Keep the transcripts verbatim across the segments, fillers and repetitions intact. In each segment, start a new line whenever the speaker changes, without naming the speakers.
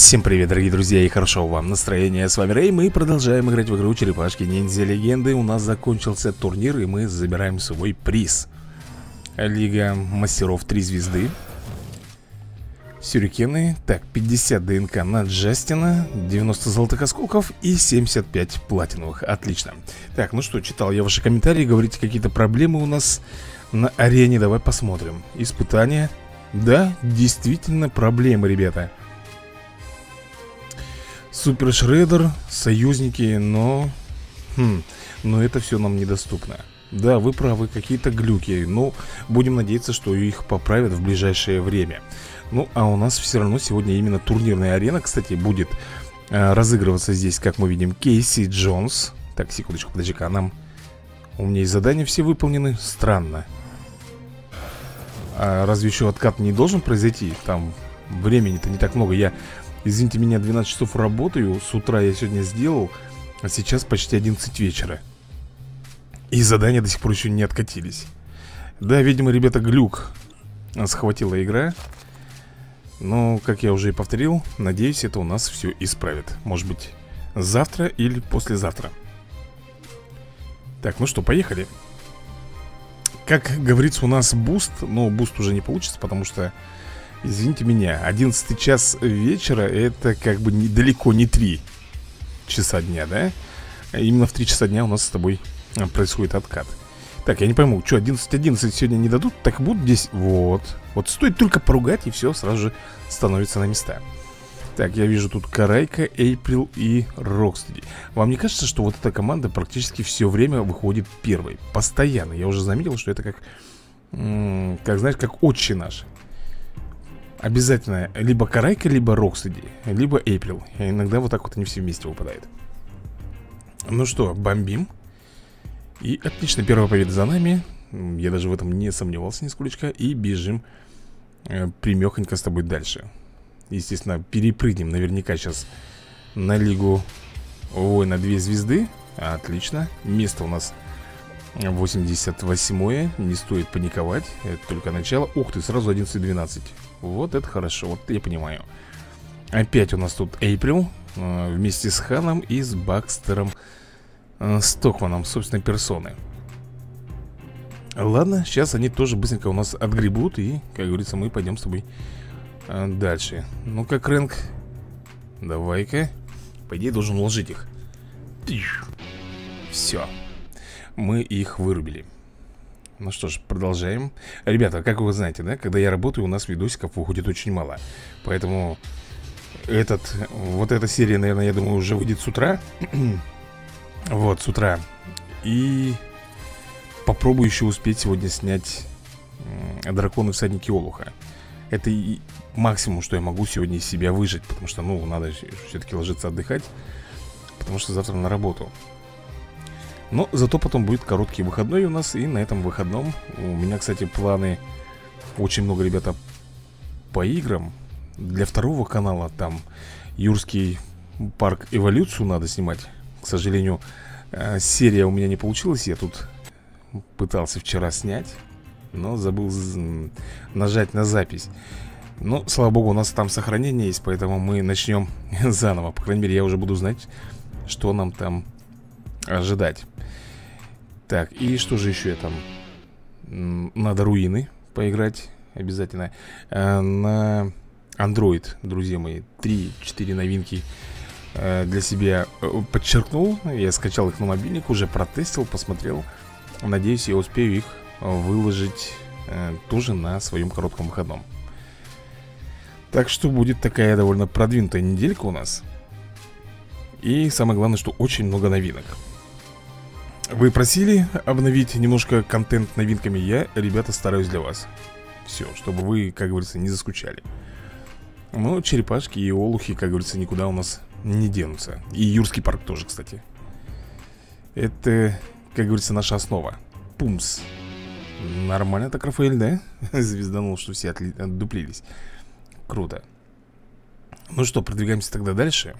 Всем привет, дорогие друзья, и хорошо вам настроения. С вами Рэй, мы продолжаем играть в игру Черепашки Ниндзя Легенды. У нас закончился турнир, и мы забираем свой приз. Лига мастеров три звезды. Сюрикены. Так, пятьдесят ДНК на Джастина, девяносто золотых осколков и семьдесят пять платиновых. Отлично. Так, ну что, читал я ваши комментарии. Говорите, какие-то проблемы у нас на арене. Давай посмотрим. Испытания. Да, действительно проблемы, ребята. Супер Шреддер, союзники, но... Хм, но это все нам недоступно. Да, вы правы, какие-то глюки. Но будем надеяться, что их поправят в ближайшее время. Ну, а у нас все равно сегодня именно турнирная арена. Кстати, будет э, разыгрываться здесь, как мы видим, Кейси Джонс. Так, секундочку, подожди-ка, нам... У меня и задания все выполнены. Странно. А разве еще откат не должен произойти? Там времени-то не так много. Я... Извините меня, двенадцать часов работаю. С утра я сегодня сделал, а сейчас почти одиннадцать вечера. И задания до сих пор еще не откатились. Да, видимо, ребята, глюк схватила игра. Но, как я уже и повторил, надеюсь, это у нас все исправит. Может быть, завтра или послезавтра. Так, ну что, поехали. Как говорится, у нас буст. Но буст уже не получится, потому что... Извините меня, одиннадцатый час вечера это как бы не, далеко не три часа дня, да? Именно в три часа дня у нас с тобой происходит откат. Так, я не пойму, что, одиннадцать одиннадцать сегодня не дадут? Так будут здесь, вот. Вот стоит только поругать, и все сразу же становится на места. Так, я вижу тут Карайка, Эйприл и Рокстеди. Вам не кажется, что вот эта команда практически все время выходит первой? Постоянно, я уже заметил, что это как, как знаешь, как отче наш. Обязательно либо Карайка, либо Рокстеди, либо Эйприл. И иногда вот так вот они все вместе выпадают. Ну что, бомбим. И отлично, первая победа за нами. Я даже в этом не сомневался нисколечко. И бежим э, прямехонько с тобой дальше. Естественно, перепрыгнем наверняка сейчас на лигу. Ой, на две звезды. Отлично, место у нас восемьдесят восьмое. Не стоит паниковать, это только начало. Ух ты, сразу одиннадцать двенадцать. Вот это хорошо, вот я понимаю. Опять у нас тут Эйприл э, вместе с Ханом и с Бакстером э, Стокманом, собственной персоны. Ладно, сейчас они тоже быстренько у нас отгребут. И, как говорится, мы пойдем с тобой э, дальше. Ну-ка, Крэнк, давай-ка. По идее, должен уложить их. Все, мы их вырубили. Ну что ж, продолжаем. Ребята, как вы знаете, да, когда я работаю, у нас видосиков выходит очень мало. Поэтому этот, вот эта серия, наверное, я думаю, уже выйдет с утра. Вот, с утра. И попробую еще успеть сегодня снять Драконы всадники Олуха. Это и максимум, что я могу сегодня из себя выжить. Потому что, ну, надо все-таки ложиться отдыхать. Потому что завтра на работу. Но зато потом будет короткий выходной у нас. И на этом выходном у меня, кстати, планы. Очень много, ребята, по играм. Для второго канала там Юрский парк Эволюцию надо снимать. К сожалению, серия у меня не получилась. Я тут пытался вчера снять, но забыл нажать на запись. Но, слава богу, у нас там сохранение есть. Поэтому мы начнем заново. По крайней мере, я уже буду знать, что нам там ожидать. Так, и что же еще я там? Надо руины поиграть обязательно. а, На Android, друзья мои, три-четыре новинки а, для себя подчеркнул. Я скачал их на мобильник, уже протестил, посмотрел. Надеюсь, я успею их выложить а, тоже на своем коротком выходном. Так что будет такая довольно продвинутая неделька у нас. И самое главное, что очень много новинок. Вы просили обновить немножко контент новинками. Я, ребята, стараюсь для вас. Все, чтобы вы, как говорится, не заскучали. Но черепашки и олухи, как говорится, никуда у нас не денутся. И Юрский парк тоже, кстати. Это, как говорится, наша основа. Пумс. Нормально так, Рафаэль, да? Звезданул, что все отдуплились. Круто. Ну что, продвигаемся тогда дальше.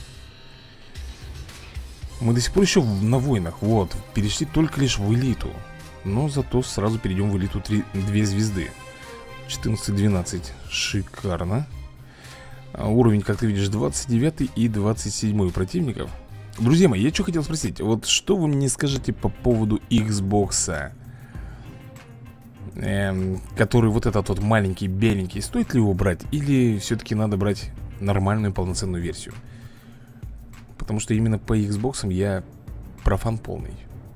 Мы до сих пор еще на войнах. Вот, перешли только лишь в элиту. Но зато сразу перейдем в элиту три, две звезды. четырнадцать двенадцать, шикарно. Уровень, как ты видишь, двадцать девятый и двадцать седьмой у противников. Друзья мои, я что хотел спросить. Вот что вы мне скажете по поводу Xbox, эм, который вот этот вот маленький, беленький. Стоит ли его брать? Или все-таки надо брать нормальную полноценную версию? Потому что именно по Xbox я профан полный.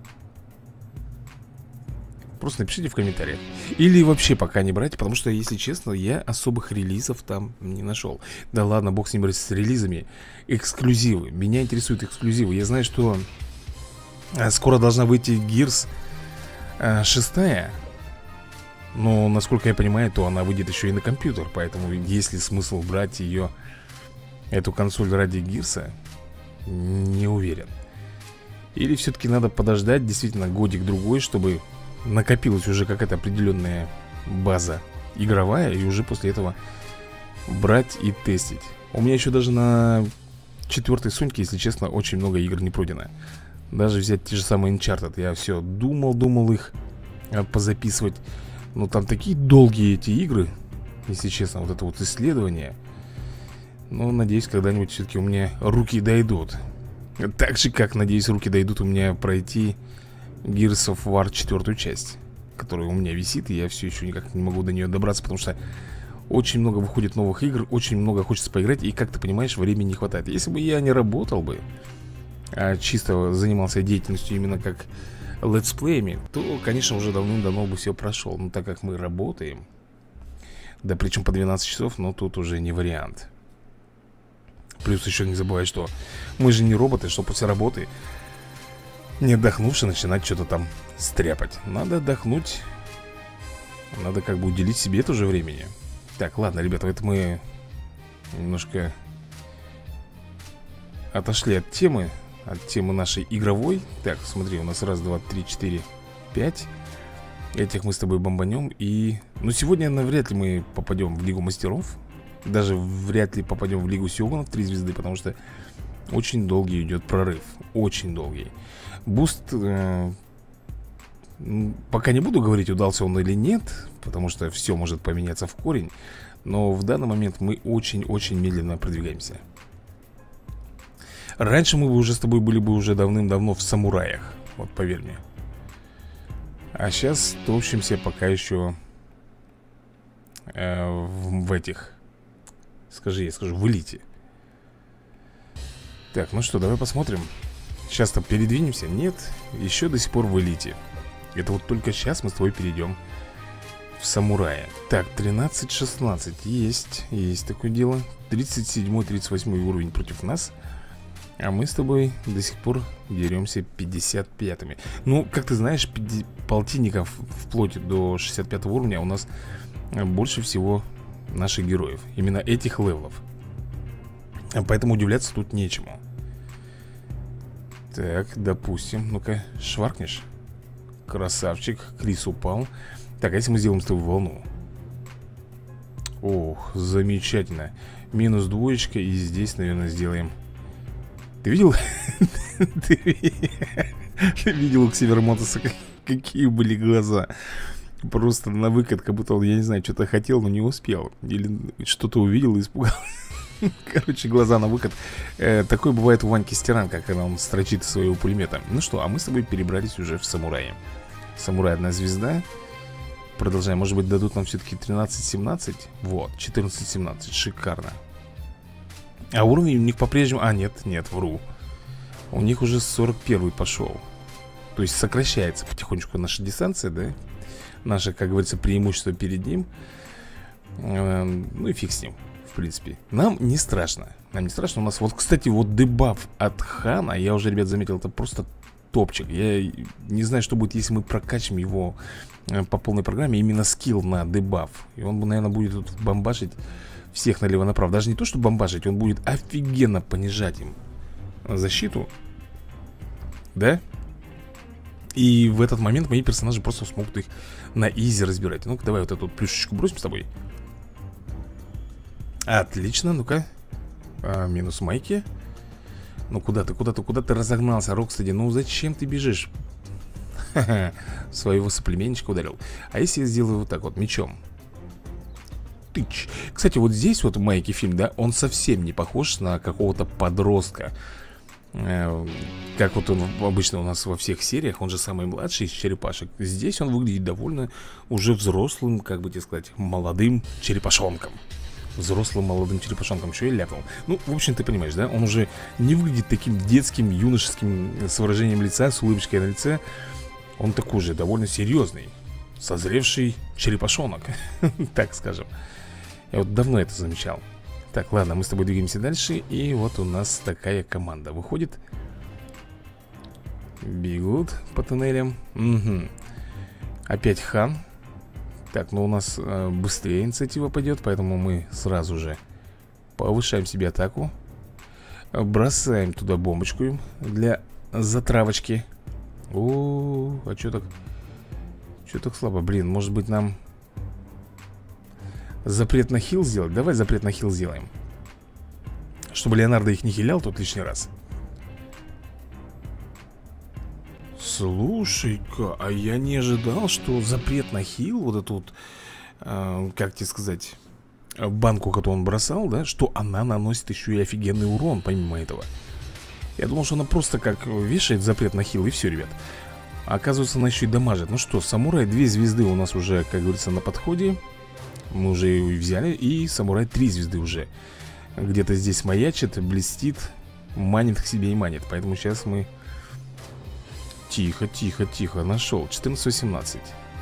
Просто напишите в комментариях. Или вообще пока не брать, потому что, если честно, я особых релизов там не нашел. Да ладно, бог с ним с релизами. Эксклюзивы. Меня интересуют эксклюзивы. Я знаю, что скоро должна выйти Gears шесть. Но, насколько я понимаю, то она выйдет еще и на компьютер. Поэтому есть ли смысл брать ее, эту консоль, ради Gears? Не уверен. Или все-таки надо подождать действительно годик-другой, чтобы накопилась уже какая-то определенная база игровая, и уже после этого брать и тестить. У меня еще даже на четвертой Соньке, если честно, очень много игр не пройдено. Даже взять те же самые Uncharted. Я все думал, думал их позаписывать. Но там такие долгие эти игры, если честно, вот это вот исследование. Но надеюсь, когда-нибудь все-таки у меня руки дойдут. Так же, как, надеюсь, руки дойдут у меня пройти Gears of War четвертую часть, которая у меня висит, и я все еще никак не могу до нее добраться, потому что очень много выходит новых игр, очень много хочется поиграть, и, как ты понимаешь, времени не хватает. Если бы я не работал бы, а чисто занимался деятельностью именно как летсплеями, то, конечно, уже давным-давно бы все прошел. Но так как мы работаем, да причем по двенадцать часов, но тут уже не вариант. Плюс еще не забывай, что мы же не роботы, что после работы, не отдохнувши, начинать что-то там стряпать. Надо отдохнуть. Надо как бы уделить себе тоже времени. Так, ладно, ребята, это мы немножко отошли от темы, от темы нашей игровой. Так, смотри, у нас раз, два, три, четыре, пять. Этих мы с тобой бомбанем. И, ну, сегодня навряд ли мы попадем в Лигу Мастеров. Даже вряд ли попадем в Лигу Сёгунов три звезды, потому что очень долгий идет прорыв. Очень долгий. Буст, э, пока не буду говорить, удался он или нет, потому что все может поменяться в корень. Но в данный момент мы очень-очень медленно продвигаемся. Раньше мы бы уже с тобой были бы уже давным-давно в самураях. Вот поверь мне. А сейчас топчемся пока еще э, в, в этих, скажи, я скажу, в элите. Так, ну что, давай посмотрим. Сейчас-то передвинемся? Нет, еще до сих пор в элите. Это вот только сейчас мы с тобой перейдем в самурая. Так, тринадцать шестнадцать. Есть, есть такое дело. Тридцать седьмой, тридцать восьмой уровень против нас. А мы с тобой до сих пор деремся пятьдесят пятыми. Ну, как ты знаешь, полтинников вплоть до шестьдесят пятого уровня у нас больше всего наших героев. Именно этих левелов. Поэтому удивляться тут нечему. Так, допустим, ну-ка, шваркнешь. Красавчик, Крис упал. Так, а если мы сделаем с тобой волну? Ох, замечательно. Минус двоечка, и здесь, наверное, сделаем. Ты видел? Ты видел у Ксивера Мотоса, какие были глаза? Просто на выкат, как будто он, я не знаю, что-то хотел, но не успел. Или что-то увидел и испугался. Короче, глаза на выкат. э, Такое бывает у Ваньки Стиранка, когда он строчит из своего пулемета. Ну что, а мы с тобой перебрались уже в самурае. Самурай одна звезда. Продолжаем, может быть дадут нам все-таки тринадцать семнадцать. Вот, четырнадцать семнадцать, шикарно. А уровень у них по-прежнему... А, нет, нет, вру. У них уже сорок первый пошел. То есть сокращается потихонечку наша дистанция, да? Наше, как говорится, преимущество перед ним. э, Ну и фиг с ним. В принципе, нам не страшно. Нам не страшно. У нас вот, кстати, вот дебаф от Хана. Я уже, ребят, заметил, это просто топчик. Я не знаю, что будет, если мы прокачим его по полной программе. Именно скилл на дебаф. И он, наверное, будет тут бомбашить всех налево-направо. Даже не то, что бомбашить, он будет офигенно понижать им защиту. Да? И в этот момент мои персонажи просто смогут их на изи разбирать. Ну-ка, давай вот эту плюшечку бросим с тобой. Отлично, ну-ка. а, Минус Майки. Ну куда ты, куда ты, куда ты разогнался, Рокстеди? Ну зачем ты бежишь? Ха-ха, своего соплеменничка ударил. А если я сделаю вот так вот, мечом? тыч. Кстати, вот здесь вот Майки фильм, да, он совсем не похож на какого-то подростка. э, Как вот он обычно у нас во всех сериях. Он же самый младший из черепашек. Здесь он выглядит довольно уже взрослым, как бы тебе сказать, молодым черепашонком. Взрослым молодым черепашонком. Что я ляпнул? Ну, в общем, ты понимаешь, да? Он уже не выглядит таким детским, юношеским, с выражением лица, с улыбочкой на лице. Он такой же довольно серьезный, созревший черепашонок, так скажем. Я вот давно это замечал. Так, ладно, мы с тобой двигаемся дальше. И вот у нас такая команда выходит. Бегут по туннелям. Угу. Опять Хан. Так, ну у нас э, быстрее инициатива пойдет, поэтому мы сразу же повышаем себе атаку. Бросаем туда бомбочку для затравочки. О, а что так? Что так слабо? Блин, может быть нам запрет на хил сделать? Давай запрет на хил сделаем, чтобы Леонардо их не хилял тут лишний раз. Слушай-ка, а я не ожидал, что запрет на хил, вот эту вот, э, как тебе сказать, банку, которую он бросал, да, что она наносит еще и офигенный урон помимо этого. Я думал, что она просто как вешает запрет на хил и все, ребят. А оказывается, она еще и дамажит. Ну что, самурай две звезды у нас уже, как говорится, на подходе. Мы уже ее взяли. И самурай три звезды уже где-то здесь маячит, блестит, манит к себе и манит. Поэтому сейчас мы... Тихо, тихо, тихо, нашел. четырнадцать восемнадцать.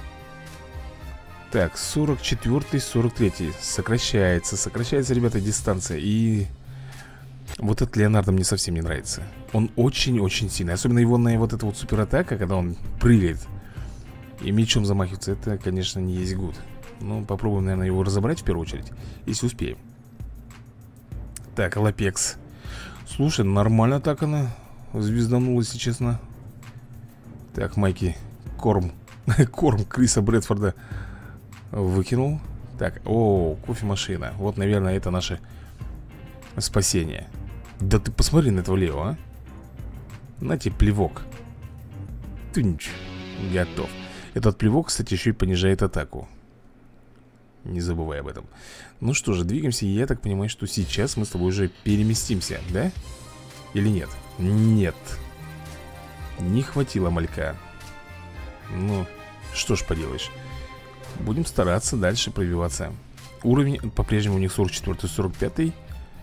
Так, сорок четыре, сорок три. Сокращается, сокращается, ребята, дистанция. И... вот этот Леонардо мне совсем не нравится. Он очень-очень сильный. Особенно его на вот эта вот суператака, когда он прыгает и мечом замахивается. Это, конечно, не есть гуд. Ну, попробуем, наверное, его разобрать в первую очередь, если успеем. Так, Лапекс. Слушай, нормально так она звезданула, если честно. Так, Майки корм корм Криса Брэдфорда выкинул. Так, о, кофемашина. Вот, наверное, это наше спасение. Да ты посмотри на этого Лео, а. На тебе плевок. Тынч. Готов. Этот плевок, кстати, еще и понижает атаку. Не забывай об этом. Ну что же, двигаемся. Я так понимаю, что сейчас мы с тобой уже переместимся, да? Или нет? Нет. Не хватило малька. Ну, что ж поделаешь. Будем стараться дальше пробиваться. Уровень по-прежнему у них сорок четыре, сорок пять.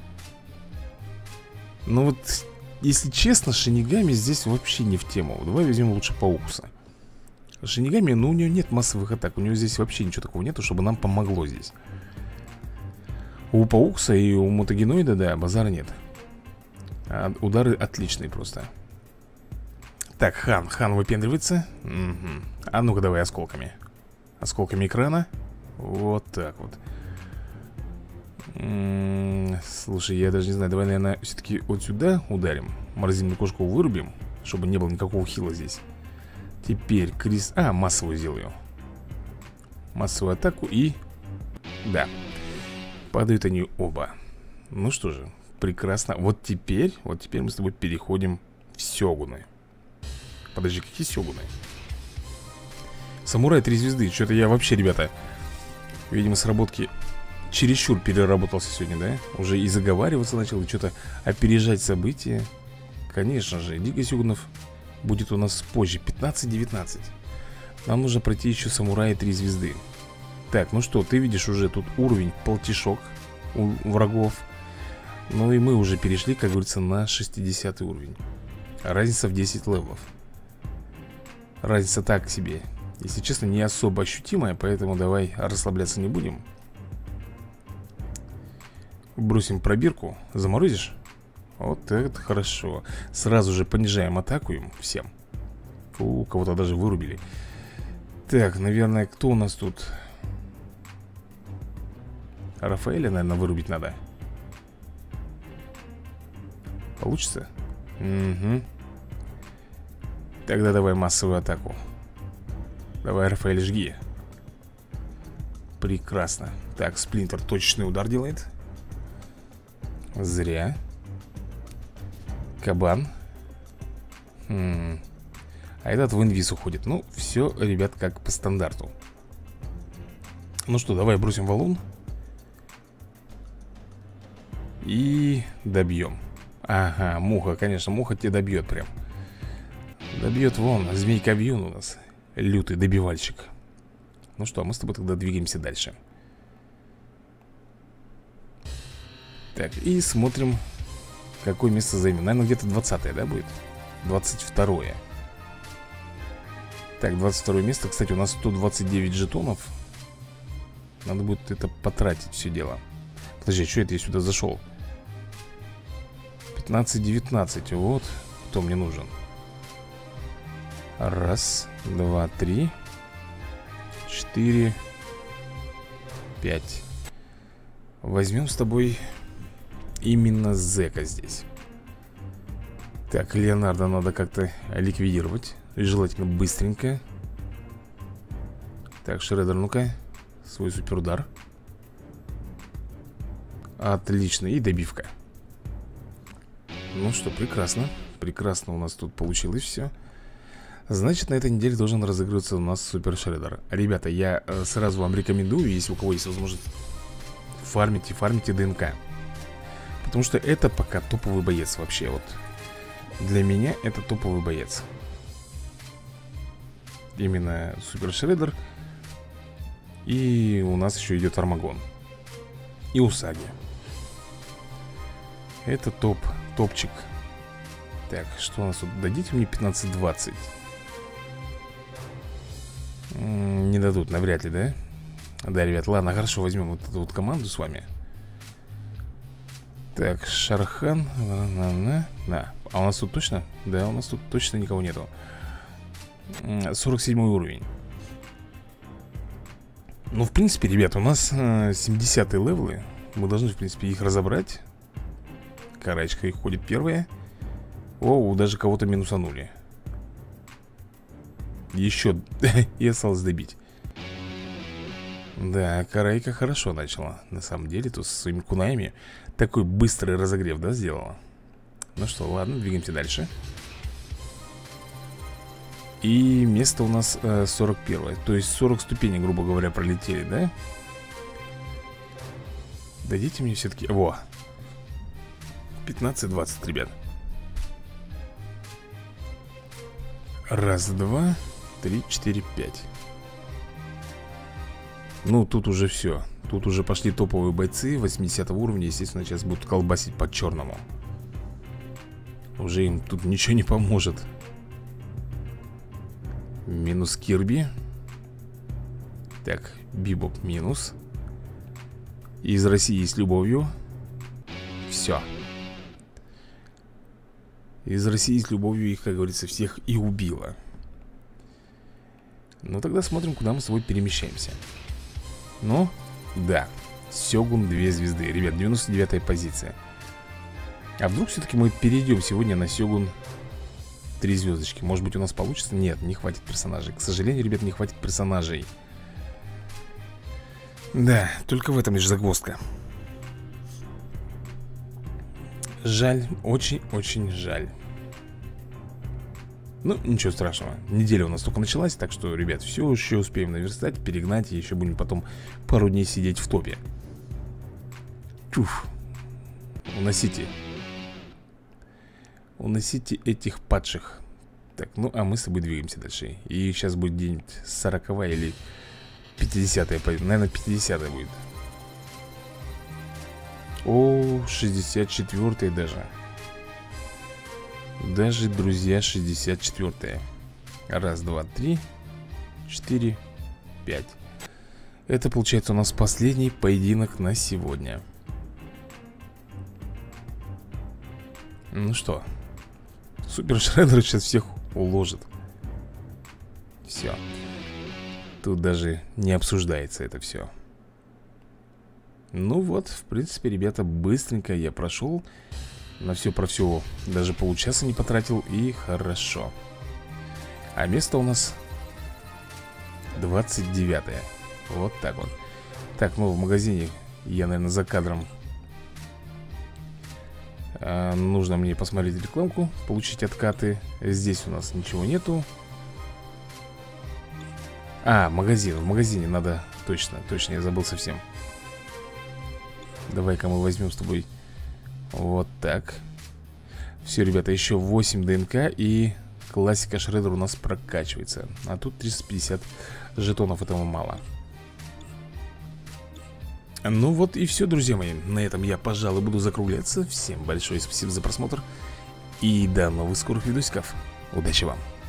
Ну вот, если честно, Шинигами здесь вообще не в тему. Давай возьмем лучше Паукуса. Шинигами, ну у нее нет массовых атак. У нее здесь вообще ничего такого нету, чтобы нам помогло здесь. У Паукуса и у Мутагеноида, да, базара нет. А удары отличные просто. Так, Хан, Хан выпендривается. Угу. А ну-ка давай осколками. Осколками экрана. Вот так вот. М-м, слушай, я даже не знаю. Давай, наверное, все-таки вот сюда ударим. Морозильную кошку вырубим, чтобы не было никакого хила здесь. Теперь Крис... А, массовую сделаю. Массовую атаку и... Да. Падают они оба. Ну что же, прекрасно. Вот теперь, вот теперь мы с тобой переходим в сёгуны. Подожди, какие сёгуны? Самурай три звезды. Что-то я вообще, ребята, видимо, сработки чересчур переработался сегодня, да? Уже и заговариваться начал, и что-то опережать события. Конечно же, Лига сёгунов будет у нас позже. Пятнадцать девятнадцать. Нам нужно пройти еще самурая три звезды. Так, ну что, ты видишь уже тут уровень полтишок у врагов. Ну и мы уже перешли, как говорится, на шестидесятый уровень. Разница в десять левелов. Разница так себе, если честно, не особо ощутимая. Поэтому давай расслабляться не будем. Бросим пробирку. Заморозишь? Вот это хорошо. Сразу же понижаем атаку им всем. У кого-то даже вырубили. Так, наверное, кто у нас тут? Рафаэля, наверное, вырубить надо. Получится? Угу. Тогда давай массовую атаку. Давай, Рафаэль, жги. Прекрасно. Так, Сплинтер точечный удар делает. Зря. Кабан. Хм. А этот в инвиз уходит. Ну, все, ребят, как по стандарту. Ну что, давай бросим валун. И добьем. Ага, муха, конечно, муха тебя добьет прям. Добьет вон, змейка-вьюн у нас. Лютый добивальщик. Ну что, мы с тобой тогда двигаемся дальше. Так, и смотрим, какое место займем. Наверное, где-то двадцатое, да, будет? двадцать второе. Так, двадцать второе место. Кстати, у нас сто двадцать девять жетонов. Надо будет это потратить все дело. Подожди, что это я сюда зашел? пятнадцать девятнадцать. Вот кто мне нужен. Раз, два, три, четыре, пять. Возьмем с тобой именно зэка здесь. Так, Леонардо надо как-то ликвидировать. Желательно быстренько. Так, Шреддер, ну-ка. Свой суперудар. Отлично, и добивка. Ну что, прекрасно. Прекрасно у нас тут получилось все. Значит, на этой неделе должен разыгрываться у нас Супер Шреддер. Ребята, я э, сразу вам рекомендую, если у кого есть возможность, фармите, фармите ДНК. Потому что это пока топовый боец вообще. Вот для меня это топовый боец. Именно Супер Шреддер. И у нас еще идет Армагон. И Усаги. Это топ, топчик. Так, что у нас тут? Дадите мне пятнадцать двадцать. Не дадут, навряд ли, да? Да, ребят, ладно, хорошо, возьмем вот эту вот команду с вами. Так, Шархан. Да. А у нас тут точно? Да, у нас тут точно никого нету. сорок седьмой уровень. Ну, в принципе, ребят, у нас э, семидесятые левелы. Мы должны, в принципе, их разобрать. Карачка их ходит первая. О, даже кого-то минусанули. Еще и осталось добить. Да, Карайка хорошо начала. На самом деле, тут со своими кунаями такой быстрый разогрев, да, сделала. Ну что, ладно, двигаемся дальше. И место у нас э, сорок первое. То есть сорок ступеней, грубо говоря, пролетели, да? Дадите мне все-таки... Во! пятнадцать двадцать, ребят. Раз, два, три, четыре, пять. Ну, тут уже все. Тут уже пошли топовые бойцы восьмидесятого уровня. Естественно, сейчас будут колбасить по черному. Уже им тут ничего не поможет. Минус Кирби. Так, Бибоп минус. Из России с любовью. Все. Из России с любовью их, как говорится, всех и убило. Ну, тогда смотрим, куда мы с собой перемещаемся. Ну, да. Сёгун две звезды. Ребят, девяносто девятая позиция. А вдруг все-таки мы перейдем сегодня на Сёгун три звездочки? Может быть, у нас получится? Нет, не хватит персонажей. К сожалению, ребят, не хватит персонажей. Да, только в этом лишь загвоздка. Жаль, очень-очень жаль. Ну, ничего страшного. Неделя у нас только началась, так что, ребят, все еще успеем наверстать, перегнать. И еще будем потом пару дней сидеть в топе. Чуф. Уносите. Уносите этих падших. Так, ну, а мы с тобой двигаемся дальше. И сейчас будет где-нибудь сороковая или пятидесятая. Наверное, пятидесятая будет. О, шестьдесят четвёртая даже. Даже, друзья, шестьдесят четвёртая. Раз, два, три, четыре, пять. Это получается у нас последний поединок на сегодня. Ну что, Супер Шреддер сейчас всех уложит. Все. Тут даже не обсуждается это все. Ну вот, в принципе, ребята, быстренько я прошел. На все про все даже полчаса не потратил. И хорошо. А место у нас двадцать девятое. Вот так вот. Так, ну в магазине я, наверное, за кадром а, нужно мне посмотреть рекламку, получить откаты. Здесь у нас ничего нету. А, магазин, в магазине надо. Точно, точно, я забыл совсем. Давай-ка мы возьмем с тобой Вот так. Все, ребята, еще восемь ДНК. И классика Шреддер у нас прокачивается. А тут триста пятьдесят жетонов, этого мало. Ну вот и все, друзья мои. На этом я, пожалуй, буду закругляться. Всем большое спасибо за просмотр. И до новых скорых видосиков. Удачи вам.